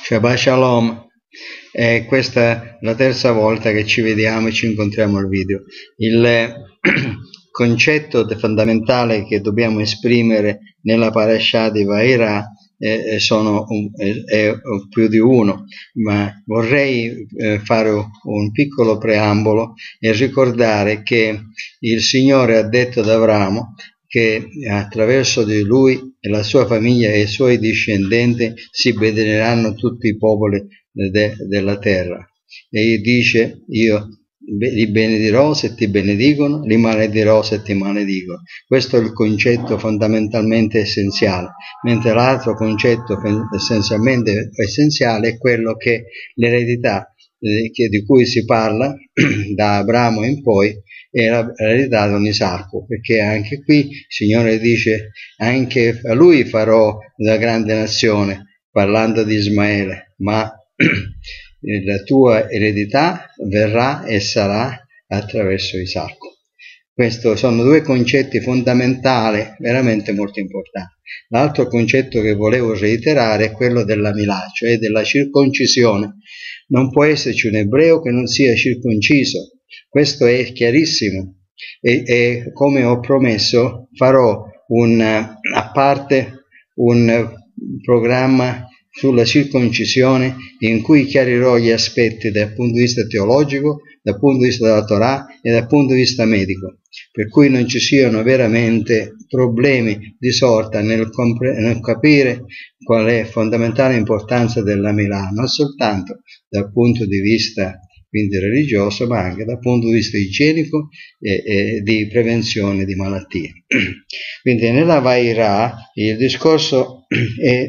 Shabbat Shalom, questa è la terza volta che ci vediamo e ci incontriamo al video. Il concetto fondamentale che dobbiamo esprimere nella parasha di Vairà è più di uno, ma vorrei fare un piccolo preambolo e ricordare che il Signore ha detto ad Abramo che attraverso di lui e la sua famiglia e i suoi discendenti si benederanno tutti i popoli della terra. E dice: io li benedirò se ti benedicono, li maledirò se ti maledicono. Questo è il concetto fondamentalmente essenziale, mentre l'altro concetto essenzialmente essenziale è quello che l'eredità di cui si parla da Abramo in poi è l'eredità di Isacco, perché anche qui il Signore dice: anche a lui farò una grande nazione, parlando di Ismaele, ma la tua eredità verrà e sarà attraverso Isacco. Questi sono due concetti fondamentali, veramente molto importanti. L'altro concetto che volevo reiterare è quello della milà, cioè della circoncisione. Non può esserci un ebreo che non sia circonciso, questo è chiarissimo. E come ho promesso, farò a parte un programma sulla circoncisione in cui chiarirò gli aspetti dal punto di vista teologico, dal punto di vista della Torah e dal punto di vista medico, per cui non ci siano veramente problemi di sorta nel capire qual è fondamentale importanza della milà, non soltanto dal punto di vista quindi religioso, ma anche dal punto di vista igienico e di prevenzione di malattie. Quindi nella Vairà il discorso è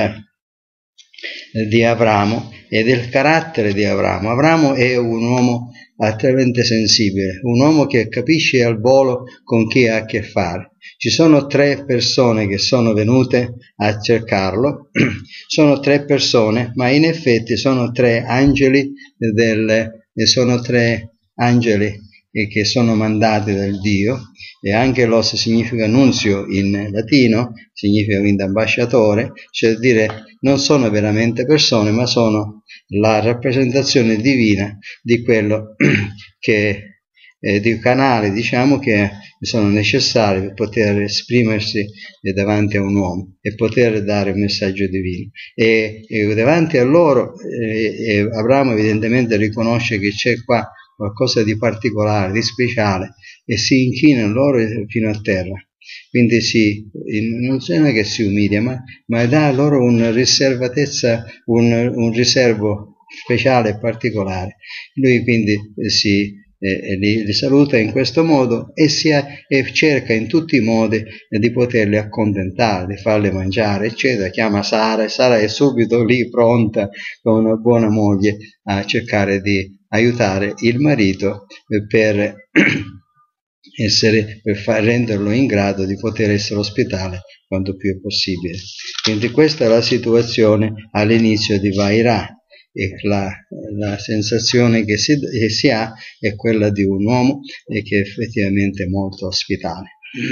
di Abramo e del carattere di Abramo. Abramo è un uomo altamente sensibile, un uomo che capisce al volo con chi ha a che fare. Ci sono 3 persone che sono venute a cercarlo, sono 3 persone, ma in effetti sono 3 angeli sono 3 angeli che sono mandati dal Dio, e anche los significa nunzio in latino, significa quindi ambasciatore, cioè dire non sono veramente persone, ma sono la rappresentazione divina di quello che di canali, diciamo, che sono necessari per poter esprimersi davanti a un uomo e poter dare un messaggio divino. E davanti a loro Abramo evidentemente riconosce che c'è qua qualcosa di particolare, di speciale, e si inchina loro fino a terra. Quindi non è che si umilia, ma dà loro una riservatezza, un riservo speciale e particolare. Lui quindi li saluta in questo modo e cerca in tutti i modi di poterli accontentare, di farli mangiare, eccetera. Chiama Sara e Sara è subito lì pronta con una buona moglie a cercare di aiutare il marito per renderlo in grado di poter essere ospitale quanto più è possibile. Quindi questa è la situazione all'inizio di Vairà, e la sensazione che si ha è quella di un uomo che è effettivamente molto ospitale.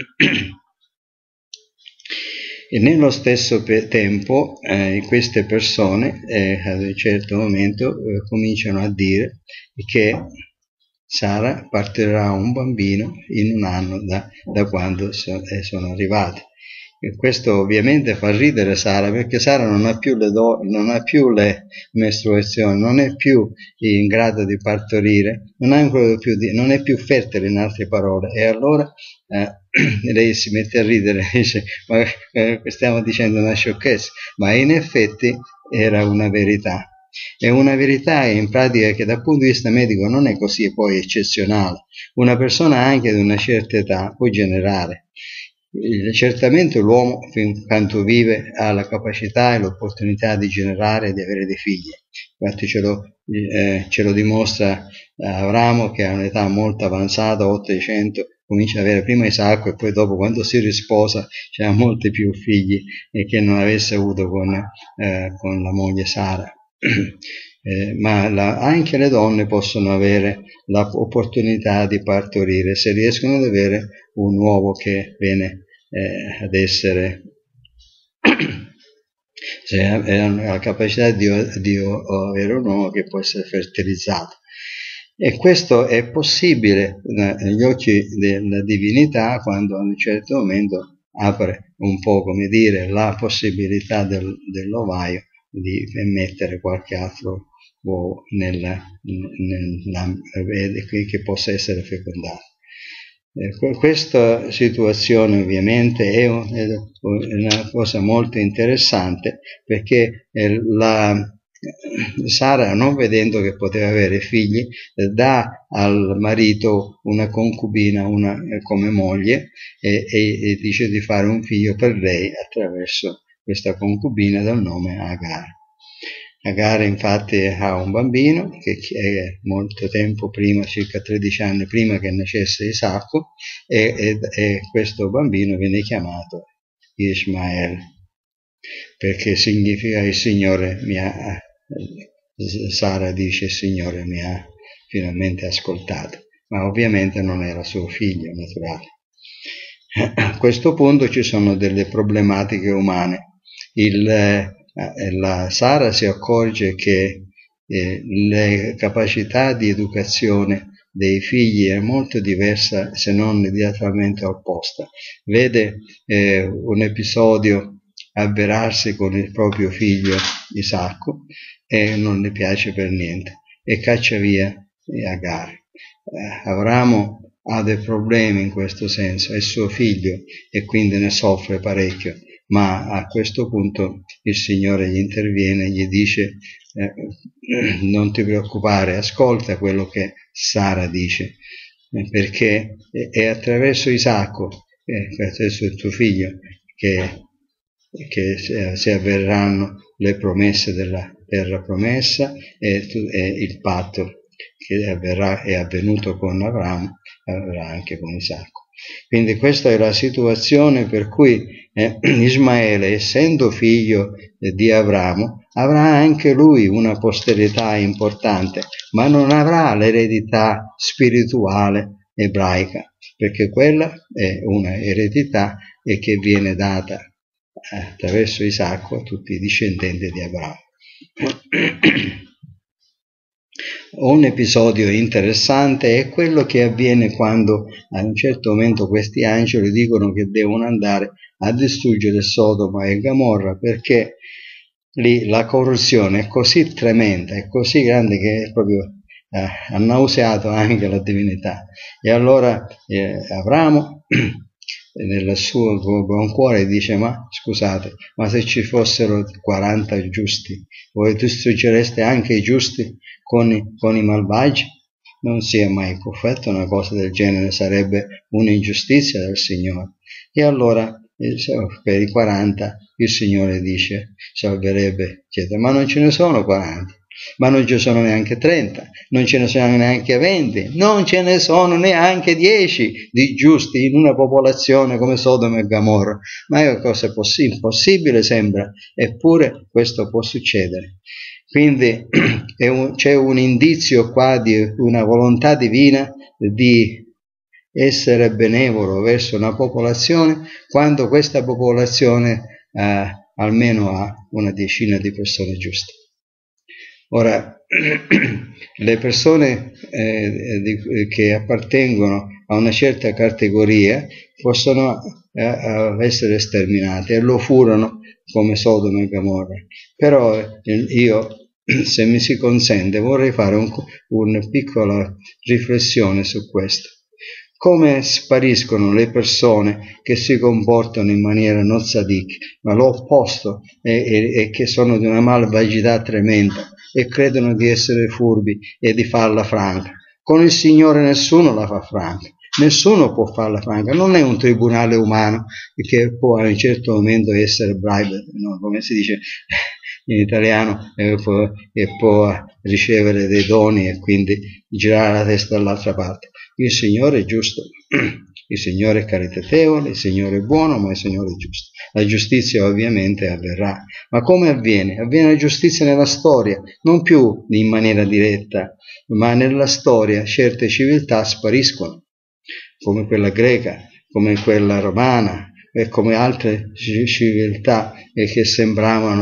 E nello stesso tempo queste persone ad un certo momento cominciano a dire che Sara partirà un bambino in un anno da quando sono arrivati. E questo ovviamente fa ridere Sara, perché Sara non ha più le mestruazioni, non è più in grado di partorire, non è più fertile, in altre parole, e allora lei si mette a ridere e dice: ma stiamo dicendo una sciocchezza, ma in effetti era una verità. È una verità in pratica che dal punto di vista medico non è così poi eccezionale. Una persona anche di una certa età può generare. Certamente l'uomo, fin quanto vive, ha la capacità e l'opportunità di generare e di avere dei figli. Infatti ce lo dimostra Abramo, che ha un'età molto avanzata, 800, comincia ad avere prima Isacco e poi dopo, quando si risposa, c'ha molti più figli che non avesse avuto con la moglie Sara. Ma anche le donne possono avere l'opportunità di partorire se riescono ad avere un uovo che viene ad essere la capacità di avere un uomo che può essere fertilizzato. E questo è possibile negli occhi della divinità quando a un certo momento apre un po', come dire, la possibilità dell'ovaio di emettere qualche altro uovo che possa essere fecondato. Questa situazione ovviamente è una cosa molto interessante, perché Sara, non vedendo che poteva avere figli, dà al marito una concubina come moglie e dice di fare un figlio per lei attraverso questa concubina dal nome Agar. Agar infatti ha un bambino che è molto tempo prima, circa 13 anni prima che nascesse Isacco, e questo bambino viene chiamato Ismael, perché significa il Signore mi ha, Sara dice il Signore mi ha finalmente ascoltato, ma ovviamente non era suo figlio naturale. A questo punto ci sono delle problematiche umane. La Sara si accorge che le capacità di educazione dei figli è molto diversa, se non diametralmente opposta. Vede un episodio avverarsi con il proprio figlio Isacco e non le piace per niente e caccia via Agar. Avramo ha dei problemi in questo senso, è suo figlio e quindi ne soffre parecchio, ma a questo punto il Signore gli interviene e gli dice non ti preoccupare, ascolta quello che Sara dice, perché è attraverso Isacco, attraverso il tuo figlio, che si avverranno le promesse della terra promessa e il patto che è avvenuto con Abramo, avverrà anche con Isacco. Quindi questa è la situazione per cui Ismaele, essendo figlio di Abramo, avrà anche lui una posterità importante, ma non avrà l'eredità spirituale ebraica, perché quella è una eredità che viene data attraverso Isacco a tutti i discendenti di Abramo. Un episodio interessante è quello che avviene quando a un certo momento questi angeli dicono che devono andare a distruggere Sodoma e Gomorra, perché lì la corruzione è così tremenda, è così grande che è proprio ha nauseato anche la divinità. E allora Abramo nel suo buon cuore dice: ma scusate, ma se ci fossero 40 giusti, voi distruggereste anche i giusti con i malvagi? Non si è mai fatto una cosa del genere, sarebbe un'ingiustizia del Signore. E allora per i 40 il Signore dice, salverebbe, chiede, ma non ce ne sono 40, ma non ci sono neanche 30, non ce ne sono neanche 20, non ce ne sono neanche 10 di giusti in una popolazione come Sodoma e Gomorra. Ma è una cosa impossibile, sembra, eppure questo può succedere. Quindi c'è un indizio qua di una volontà divina di essere benevolo verso una popolazione quando questa popolazione almeno ha una decina di persone giuste. Ora, le persone che appartengono a una certa categoria possono essere sterminate, e lo furono come Sodoma e Gomorra. Però io, se mi si consente, vorrei fare una piccola riflessione su questo. Come spariscono le persone che si comportano in maniera non sadique, ma l'opposto, e che sono di una malvagità tremenda e credono di essere furbi e di farla franca. Con il Signore nessuno la fa franca, nessuno può farla franca, non è un tribunale umano che può a un certo momento essere bribe, no? Come si dice in italiano, può ricevere dei doni e quindi girare la testa dall'altra parte. Il Signore è giusto, il Signore è caritatevole, il Signore è buono, ma il Signore è giusto. La giustizia ovviamente avverrà. Ma come avviene? Avviene la giustizia nella storia, non più in maniera diretta, ma nella storia certe civiltà spariscono, come quella greca, come quella romana, e come altre civiltà che sembravano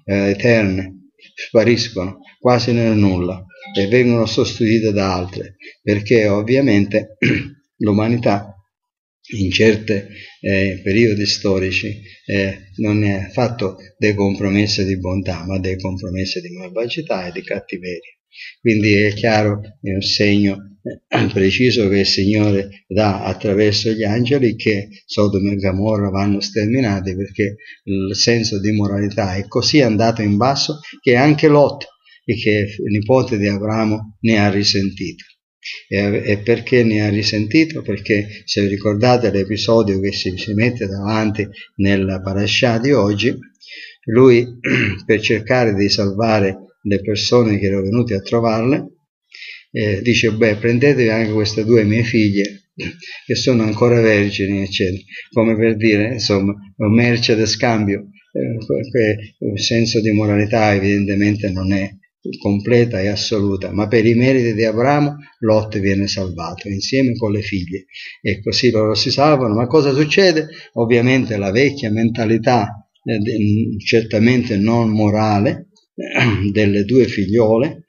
eterne spariscono quasi nel nulla e vengono sostituite da altre, perché ovviamente l'umanità in certi periodi storici non è affatto dei compromessi di bontà, ma dei compromessi di malvagità e di cattiveria. Quindi è chiaro, è un segno preciso che il Signore dà attraverso gli angeli, che Sodoma e Gomorra vanno sterminati, perché il senso di moralità è così andato in basso che anche Lot, che è nipote di Abramo, ne ha risentito. E perché ne ha risentito? Perché, se ricordate l'episodio che si mette davanti nella parasha di oggi, lui per cercare di salvare le persone che erano venute a trovarle, dice: beh, prendetevi anche queste due mie figlie che sono ancora vergini, eccetera, come per dire, insomma, merce da scambio. Il senso di moralità evidentemente non è completa e assoluta, ma per i meriti di Abramo Lot viene salvato insieme con le figlie, e così loro si salvano. Ma cosa succede? Ovviamente la vecchia mentalità, certamente non morale, delle due figliole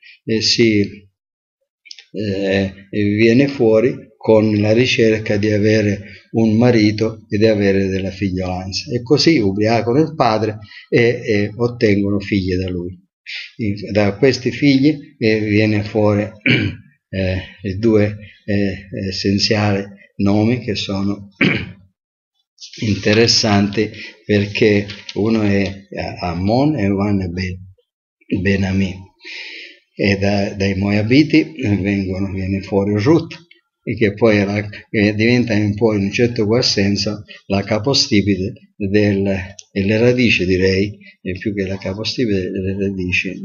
viene fuori con la ricerca di avere un marito e di avere della figliolanza, e così ubriacano il padre e ottengono figlie da lui. Da questi figli viene fuori i due essenziali nomi che sono interessanti, perché uno è Ammon e uno è Ben-Ami, e dai Moabiti viene fuori Ruth, che poi diventa un po', in un certo qual senso, la capostipite e le radici, direi, più che la capostipite, le radici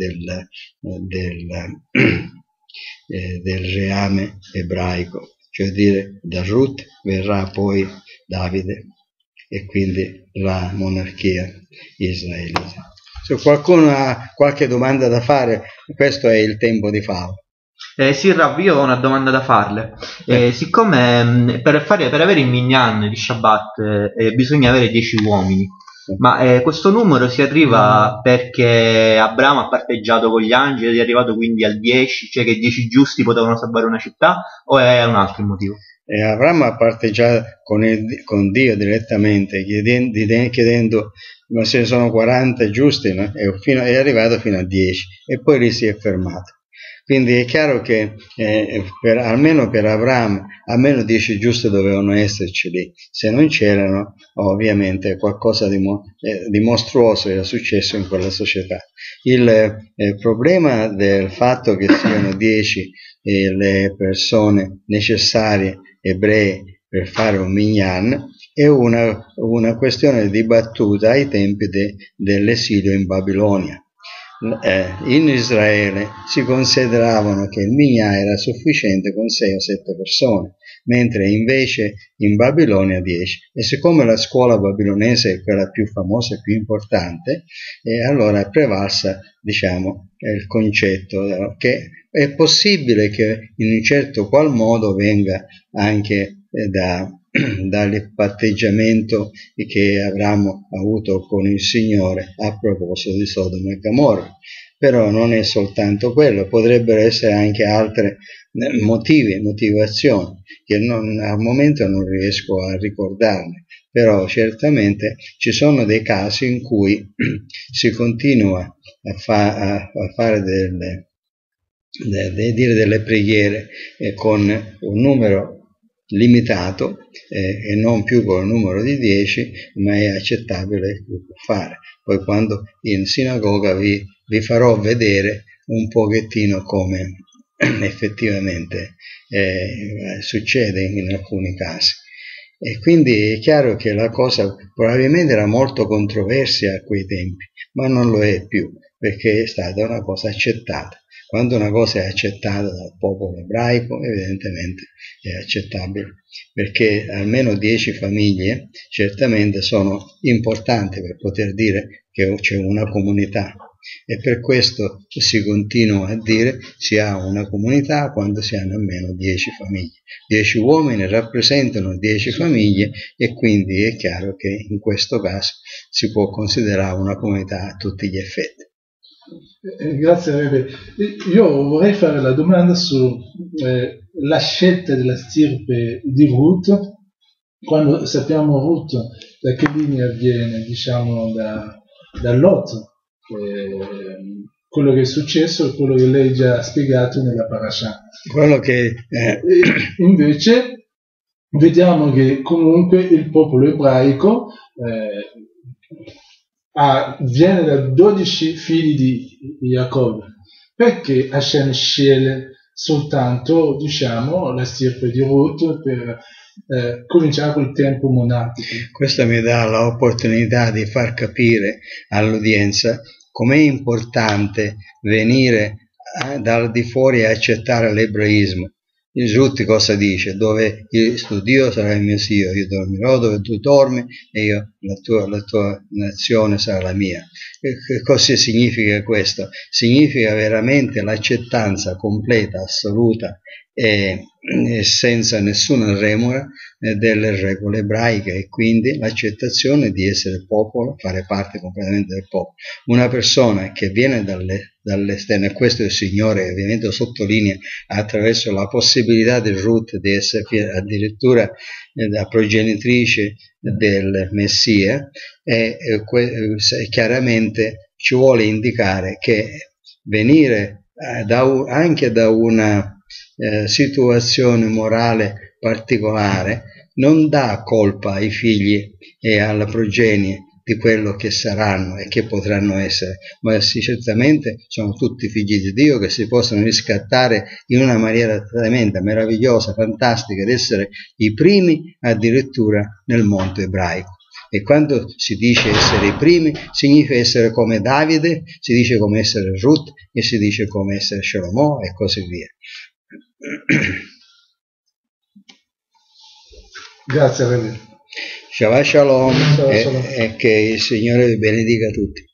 del reame ebraico, cioè dire, da Ruth verrà poi Davide e quindi la monarchia israelita. Se qualcuno ha qualche domanda da fare, questo è il tempo di farlo. Sì, Rav, io ho una domanda da farle. Siccome per avere il minyan di Shabbat bisogna avere 10 uomini, ma questo numero si arriva perché Abramo ha parteggiato con gli angeli ed è arrivato quindi al 10, cioè che 10 giusti potevano salvare una città, o è un altro motivo? Abramo ha parteggiato con Dio direttamente, chiedendo ma se sono 40 giusti, no? È arrivato fino a 10 e poi lì si è fermato. Quindi è chiaro che almeno per Abramo almeno 10 giusti dovevano esserci lì. Se non c'erano, ovviamente qualcosa di mostruoso era successo in quella società. Il problema del fatto che siano 10 le persone necessarie ebree per fare un minyan è una questione dibattuta ai tempi dell'esilio in Babilonia. In Israele si consideravano che il minyan era sufficiente con 6 o 7 persone, mentre invece in Babilonia 10. E siccome la scuola babilonese è quella più famosa e più importante, allora è prevalsa, diciamo, il concetto che è possibile che in un certo qual modo venga anche dal patteggiamento che Abramo ha avuto con il Signore a proposito di Sodoma e Gomorra. Però non è soltanto quello, potrebbero essere anche altre motivazioni che al momento non riesco a ricordarne, però certamente ci sono dei casi in cui si continua a fare delle preghiere con un numero limitato e non più con il numero di 10, ma è accettabile fare. Poi quando in sinagoga vi farò vedere un pochettino come effettivamente succede in alcuni casi. E quindi è chiaro che la cosa probabilmente era molto controversa a quei tempi, ma non lo è più, perché è stata una cosa accettata. Quando una cosa è accettata dal popolo ebraico, evidentemente è accettabile, perché almeno 10 famiglie certamente sono importanti per poter dire che c'è una comunità. e per questo si continua a dire si ha una comunità quando si hanno almeno 10 famiglie. 10 uomini rappresentano 10 famiglie e quindi è chiaro che in questo caso si può considerare una comunità a tutti gli effetti. Grazie Rebe. Io vorrei fare la domanda sulla scelta della stirpe di Ruth. Quando sappiamo Ruth da che linea viene, diciamo da Lot, quello che è successo e quello che lei già ha spiegato nella parasha. Quello che invece vediamo che comunque il popolo ebraico viene da 12 figli di Jacob. Perché Hashem sceglie soltanto, diciamo, la stirpe di Ruth per cominciare quel tempo monarchico? Questo mi dà l'opportunità di far capire all'udienza com'è importante venire dal di fuori e accettare l'ebraismo. Il Ruth cosa dice? Dove sto Dio sarà il mio Dio, io dormirò dove tu dormi e la tua nazione sarà la mia. Che cosa significa questo? Significa veramente l'acceptanza completa, assoluta e senza nessuna remora delle regole ebraiche e quindi l'accettazione di essere popolo, fare parte completamente del popolo. Una persona che viene dall'esterno, e questo il Signore ovviamente sottolinea attraverso la possibilità di Ruth di essere addirittura la progenitrice del Messia, e chiaramente ci vuole indicare che venire anche da una situazione morale particolare non dà colpa ai figli e alla progenie di quello che saranno e che potranno essere, ma certamente sono tutti figli di Dio che si possono riscattare in una maniera tremenda, meravigliosa, fantastica, ed essere i primi addirittura nel mondo ebraico. E quando si dice essere i primi, significa essere come Davide, si dice come essere Ruth e si dice come essere Shlomo e così via. Grazie Rebe. Shabbat Shalom, e che il Signore vi benedica tutti.